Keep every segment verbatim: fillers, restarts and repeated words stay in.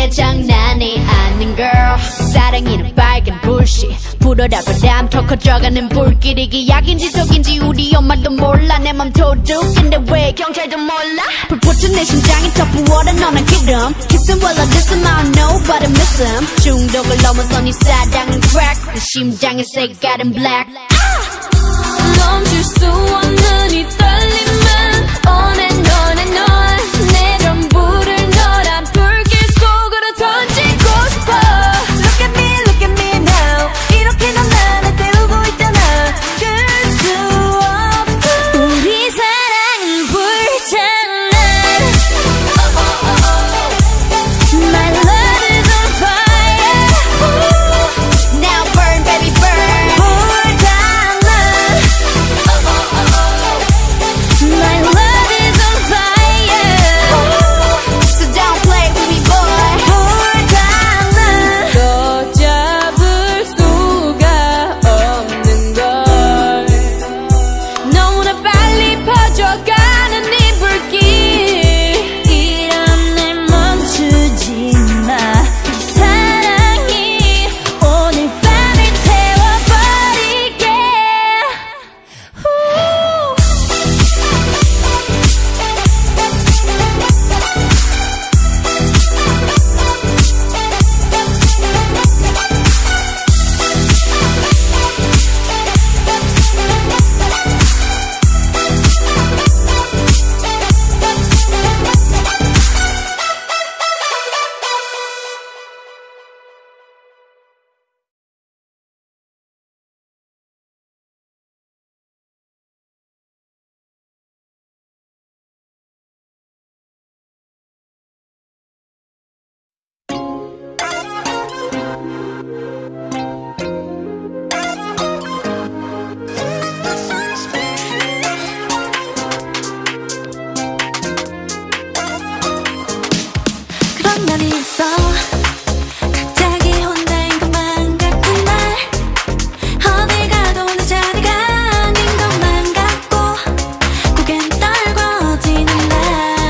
게 장난이 아닌 girl. 사랑이는 빨간 불씨 불어라 바람 더 커져가는 불길. 이게 약인지 독인지 우리 엄마도 몰라. 내 맘 도둑인데 왜 경찰도 몰라. 불붙은 내 심장이 더 부어라 너는 기름. Kissing while I diss him I don't know but I miss him. 중독을 넘어서 네 사랑은 crack. 내 심장의 색깔은 black. 멈출 수 없는 이 떨림은 on and on and on. 내 전부를 너란 불길 속으로 던지고 싶어. Look at me, look at me now. 이렇게 넌 나를 태우고 있잖아. 그럴 수 없어. 우리 사랑은 불장난. My love is on fire. Now burn baby burn. 불장난. My love is on fire. So don't play with me boy. 불장난. 더 잡을 수가 없는 걸. 너무나 빨리 퍼져가는 이 불길. 이런 날 멈추지 마. 사랑이 오늘 밤을 태워버리게. 그런 날이 있어. 갑자기 혼자인 것만 같은 날. 어딜 가도 내 자리가 아닌 것만 같고 고개는 떨궈지는 날.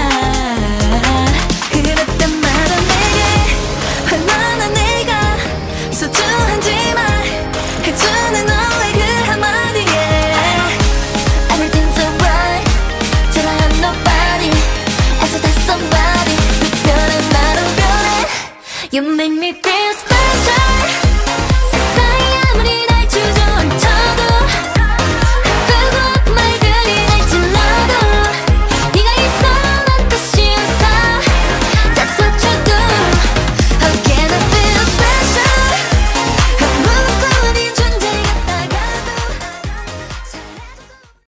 그랬단 말은 내게 얼마나 내가 소중한지 말해주는 너의 그 한마디에 Everything's alright till I have nobody else but somebody. 특별한 나로 변해 You make me feel